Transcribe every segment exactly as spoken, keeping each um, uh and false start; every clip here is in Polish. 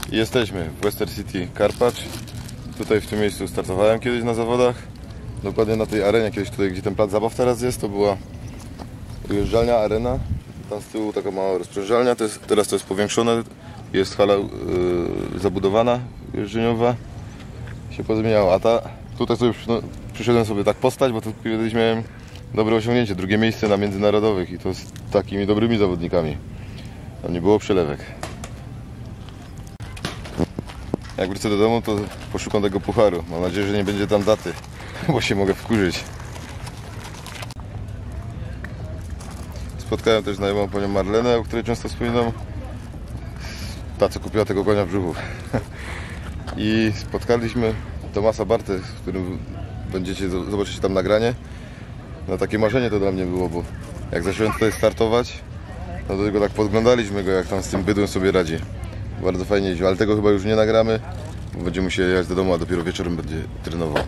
I jesteśmy w Western City Karpacz. Tutaj w tym miejscu startowałem kiedyś na zawodach. Dokładnie na tej arenie, kiedyś tutaj, gdzie ten plac zabaw teraz jest, to była ujeżdżalnia, arena. Tam z tyłu taka mała rozprężalnia, to jest, teraz to jest powiększone. Jest hala yy, zabudowana, jeżdżeniowa. Się pozmieniało, a ta, tutaj sobie no, przyszedłem sobie tak postać, bo tu kiedyś miałem dobre osiągnięcie, drugie miejsce na międzynarodowych i to z takimi dobrymi zawodnikami. Tam nie było przelewek. Jak wrócę do domu, to poszukam tego pucharu. Mam nadzieję, że nie będzie tam daty, bo się mogę wkurzyć. Spotkałem też znajomą panią Marlenę, o której często wspominam. Ta, co kupiła tego konia w brzuchu. I spotkaliśmy Tomasa Bartę, z którym będziecie zobaczyć tam nagranie. No takie marzenie to dla mnie było, bo jak zacząłem tutaj startować, no to tylko tak podglądaliśmy go, jak tam z tym bydłem sobie radzi. Bardzo fajnie jeździł, ale tego chyba już nie nagramy, bo będziemy musieli jechać do domu, a dopiero wieczorem będzie trenował.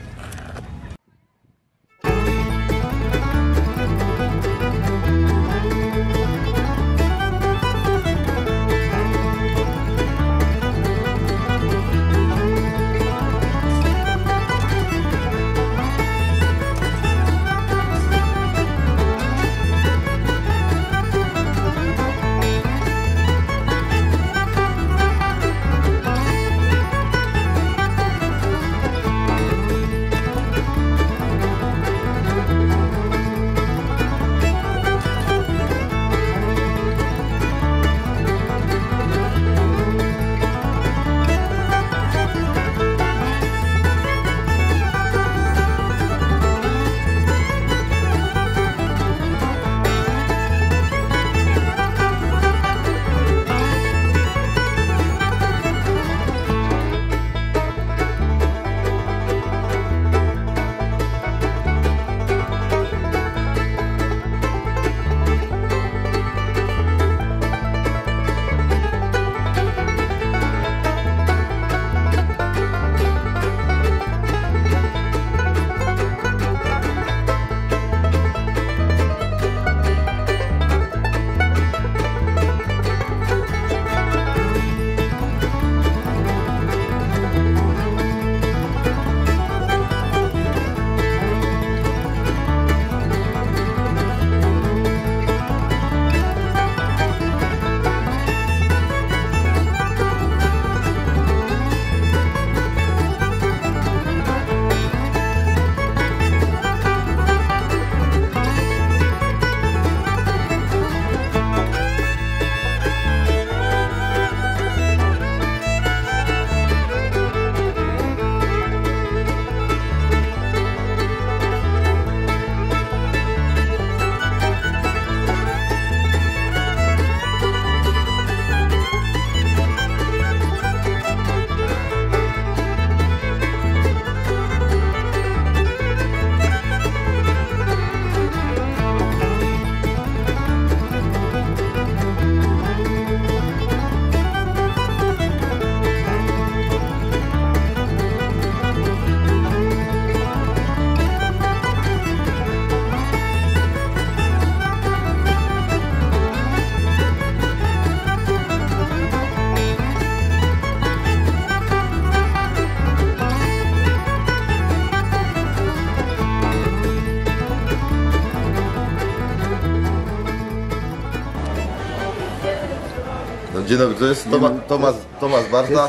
Dzień dobry, to jest Toma, Tomasz, Tomasz Barta,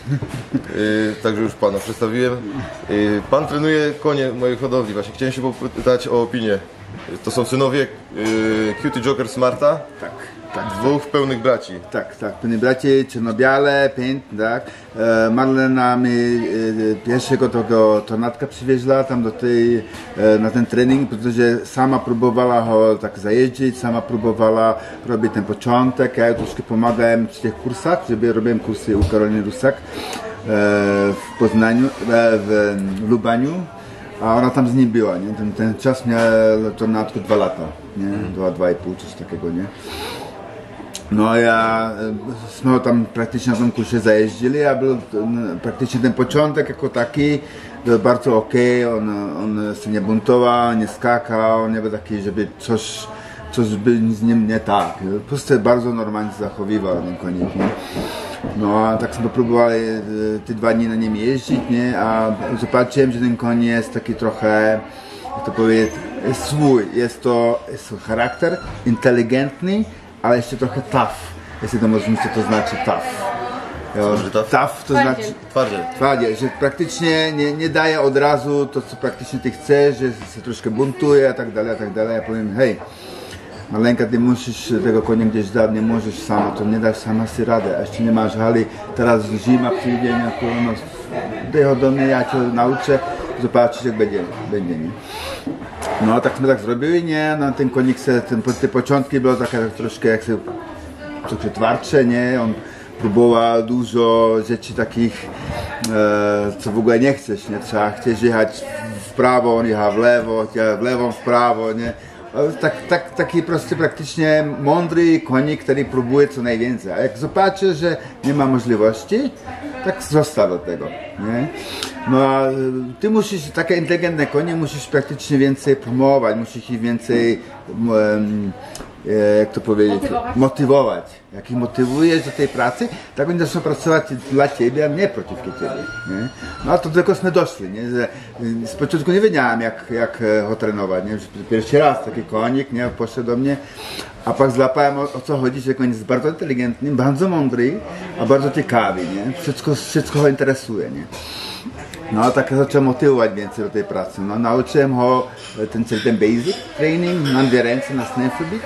yy, także już Pana przedstawiłem. Yy, pan trenuje konie mojej hodowli, właśnie chciałem się popytać o opinię. To są synowie yy, Cutie Joker Smarta? Tak, tak. Dwóch pełnych braci. Tak, tak, pełnych braci, czarno-białe, piękne, tak. E, Marlena mi e, pierwszego tego tornadka przywieźła tam do tej, e, na ten trening, protože sama próbowała go tak zajeździć, sama próbowała robić ten początek, ja troszkę pomagałem przy tych kursach, żeby robiłem kursy u Karoliny Rusak e, w Poznaniu, e, w Lubaniu. A ona tam z nim była, nie? Ten, ten czas miał tornadku dwa lata, nie? Dwa, dwa i pół, coś takiego, nie? No ja, jsme tam praktycznie na tym kursie zajeździli, a był praktycznie ten początek jako taki, był bardzo ok, on, on się nie buntował, nie skakał, nie był taki, żeby coś, coś by z nim nie tak. Po prostu bardzo normalnie się zachowywał ten konik, nie? No a tak sobie próbowali te dwa dni na nim jeździć, nie? A zobaczyłem, że ten koń jest taki trochę, jak to powiedzieć, jest swój, jest to, jest to charakter inteligentny, ale jeszcze trochę tough, jeśli to możemy, co to znaczy tough. Jo, znaczy tough? Tough to znaczy Twardziej. twardziej, że praktycznie nie, nie daje od razu to, co praktycznie ty chcesz, że się troszkę buntuje, a tak dalej, a tak dalej. Ja powiem, hej, Marlenka, ty musisz tego konia gdzieś dać, nie możesz sama, to nie dasz sama sobie radę, a jeszcze nie masz hali, teraz zima przyjdzie, nie, no, daj do mnie, ja cię nauczę, zobaczysz jak będzie, będzie, nie. No takśmy tak zrobili, nie, no ten konik, se, ten, te początki było takie troszkę jak się, troszkę twardsze, nie, on próbował dużo rzeczy takich, e, co w ogóle nie chcesz, nie, trzeba chcieć jechać w prawo, on jechał w lewo, ja w lewo, w prawo, nie. Tak, tak, taki prosty, praktycznie mądry konik, który próbuje co najwięcej. A jak zobaczy, że nie ma możliwości, tak zostaw od tego. Nie? No a ty musisz, takie inteligentne konie musisz praktycznie więcej promować, musisz ich więcej, um, jak to powiedzieć, motywować. motywować. Jak ich motywujesz do tej pracy, tak oni zaczną pracować dla ciebie, a nie przeciwko ciebie. Nie? No a to tylkośmy doszli, nie? Że z początku nie wiedziałem jak, jak go trenować, nie? Pierwszy raz taki konik, nie? Poszedł do mnie, a pak złapałem o, o co chodzi, że konik jest bardzo inteligentny, bardzo mądry, a bardzo ciekawy, nie? Wszystko, wszystko go interesuje, nie? No tak zacząłem motywować więcej do tej pracy. No, nauczyłem go ten, ten basic training na dwie ręce, na snefflebit.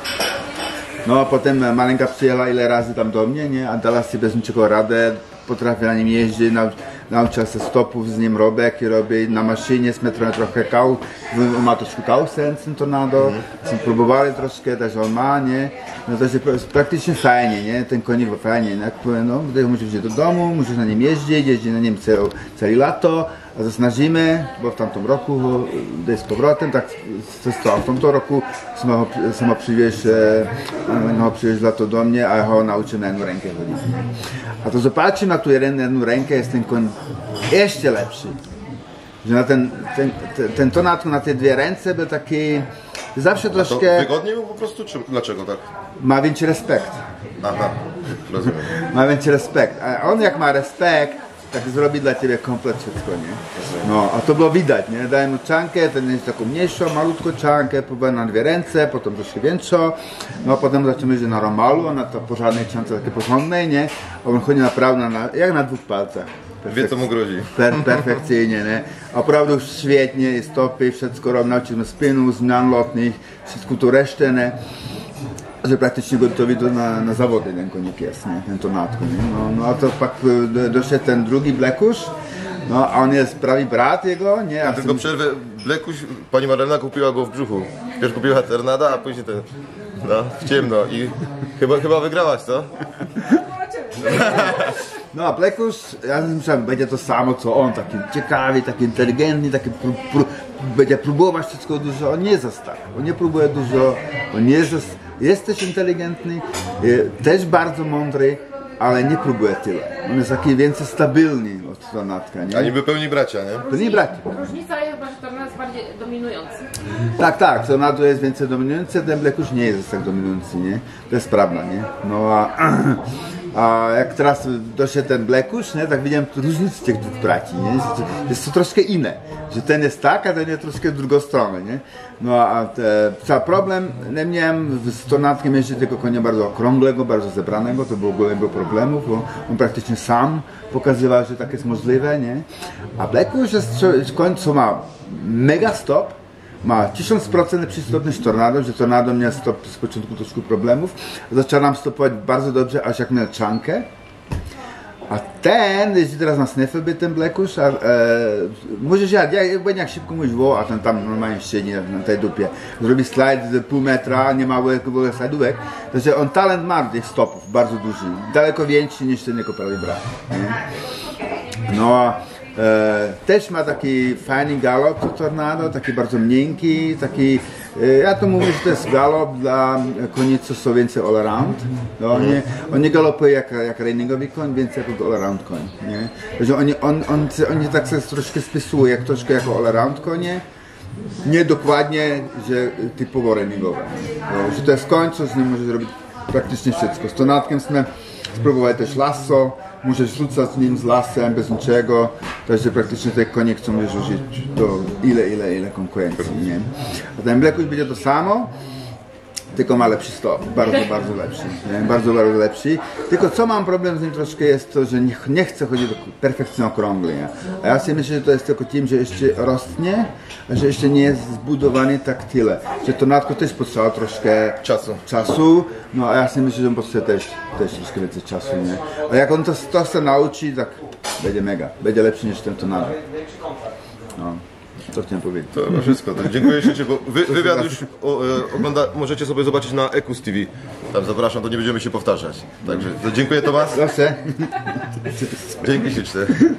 No a potem Malenka przyjechała ile razy tam do mnie, nie? A dała sobie bez niczego radę, potrafię na nim jeździć, nau, nauczyła się stopów z nim robek i robi na maszynie, smetrujemy trochę kał, on ma troszkę kał sens, tornado, mm. próbowali troszkę, też on ma, nie? No to jest praktycznie fajnie, nie? Ten konik był fajnie, nie? No, musisz wziąć do domu, musisz na nim jeździć, jeździć na nim całe, całe lato, a zasnażymy, bo w tamtym roku gdzieś z powrotem, tak w tamtym roku sama przywieźć, no, przywieźć lato do mnie, a ja go nauczyłem na jedną rękę chodzić. A to zobaczymy na tu jedną rękę, jest ten koń jeszcze lepszy. Że na ten, ten, ten, ten tonat na te dwie ręce był taki zawsze troszkę... Wygodniej był po prostu, czy dlaczego tak? Ma więcej respekt. Aha, rozumiem. Ma więcej respekt, a on jak ma respekt, tak zrobi dla ciebie komplet wszystko, nie? No, a to było widać, nie? Dałem mu czankę, ten jest taką mniejszą, malutką czankę, próbowałem na dwie ręce, potem troszkę większą, no a potem zaczęliśmy jeździć na romalu, na to porządnej czance, takiej porządnej, nie? A on chodzi naprawdę na, jak na dwóch palcach. Wie co mu grozi. Per, perfekcyjnie, nie? A naprawdę świetnie, stopy, wszystko robię, nauczyliśmy spinu, zmian lotnych, wszystko to resztę, nie? Że praktycznie gotowi do, na, na zawody ten konik jest, nie? Ten tonatko, nie? No, no a to pak doszedł ten drugi Blekusz, no a on jest prawie brat jego, nie? Ja tylko przerwę, Blekuś, pani Marlena kupiła go w brzuchu. Pierwszy kupiła Tornada, a później ten, no, w ciemno i chyba, chyba wygrałaś, co? No a Blekusz, ja myślałem, będzie to samo co on, taki ciekawy, taki inteligentny, taki pró pró będzie próbować wszystko dużo, on nie jest aż tak, on nie próbuje dużo, on nie jest, jest też inteligentny, też bardzo mądry, ale nie próbuje tyle. On jest taki więcej stabilny od Tonatka, nie? A niby pełni bracia, nie? To nie bracia. Różnica jest chyba, że Tornado jest bardziej dominujący. Tak, tak, Tornado jest więcej dominujący, ten Blekusz nie jest tak dominujący, nie? To jest prawda, nie? No a, a jak teraz doszedł ten Blekusz, nie? Tak widziałem różnicę tych dwóch braci, nie? Jest to, jest to troszkę inne, że ten jest tak, a ten jest troszkę w drugą stronę, nie? No a te, cały problem, nie miałem z Tornadkiem jeszcze tylko konia bardzo okrągłego, bardzo zebranego, to było głęboko problemów, bo on praktycznie sam pokazywał, że tak jest możliwe, nie? A Blekusz jest koń, co ma mega stop, ma tysiąc procent przystępność Tornado, że Tornado miał stop z początku troszkę problemów. Zaczęłam stopować bardzo dobrze, aż jak miał czankę. A ten jeździ teraz na snefflebit, ten Blekusz, a e, możesz jak, jak, jak szybko mówisz, wo, a ten tam normalnie siedzi na, na tej dupie. Zrobi slajd z pół metra, nie ma małych slajdówek. Także on talent ma tych stopów, bardzo duży, daleko większy niż ten jego prawie brat. No a E, też ma taki fajny galop to Tornado, taki bardzo miękki, taki, e, ja to mówię, że to jest galop dla koni, co są więcej all around. No, on, nie, on nie galopuje jak, jak reiningowy koń, więcej jako all around koń. Nie? Także oni, on, on, on tak się troszkę spisuje, jak troszkę jako all around konie. Nie dokładnie, że typowo reiningowe. No, że to jest koń, co z nim może zrobić praktycznie wszystko. Z Tonatkiem sme spróbować też lasso, możesz rzucać nim z lasem bez niczego, także praktycznie te konie chcą rzucić do ile, ile, ile konkurencji, nie? A ten Black Wish będzie to samo, tylko ma lepszy stop, bardzo, bardzo lepszy, nie? Bardzo, bardzo lepszy. Tylko co mam problem z nim troszkę jest to, że nie, nie chcę chodzić do perfekcyjnie okrągły, nie? A ja sobie myślę, że to jest tylko tym, że jeszcze rośnie, a że jeszcze nie jest zbudowany tak tyle. Że to natko też potrzeba troszkę Czasu. czasu, no a ja sobie myślę, że on potrzebuje też, też troszkę więcej czasu, nie? A jak on to, to się nauczy, tak będzie mega, będzie lepszy niż ten tonado. No. Co chciałem powiedzieć? To chyba wszystko. To dziękuję ślicznie, bo wy, wywiad już o, e, ogląda, możecie sobie zobaczyć na Ekus T V. Tam zapraszam, to nie będziemy się powtarzać. Także to dziękuję Tomasz. Proszę. Dzięki ślicznie.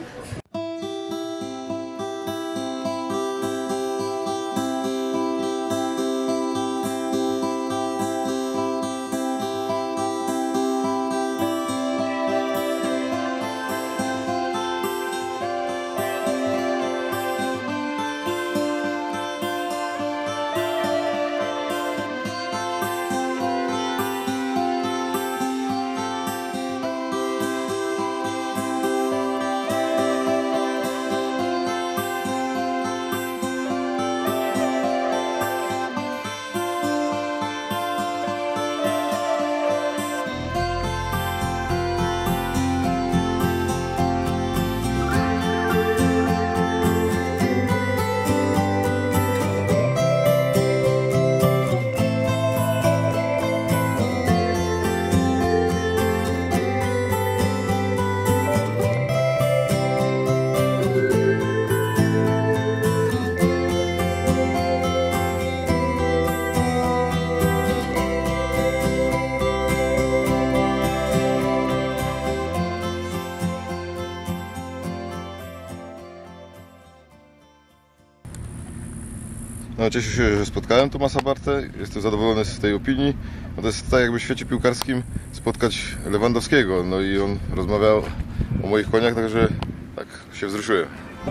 No, cieszę się, że spotkałem Tomasa Bartę. Jestem zadowolony z tej opinii. No, to jest tak, jakby w świecie piłkarskim spotkać Lewandowskiego. No i on rozmawiał o moich koniach, także tak się wzruszyłem.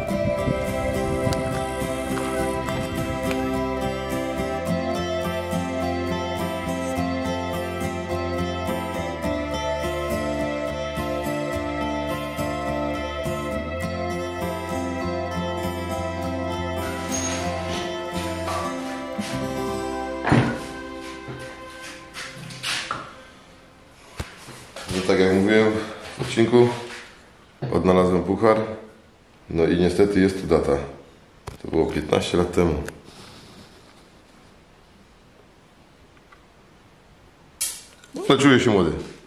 No, tak jak mówiłem w odcinku, odnalazłem puchar, no i niestety jest tu data. To było piętnaście lat temu. Ale czuję się młody.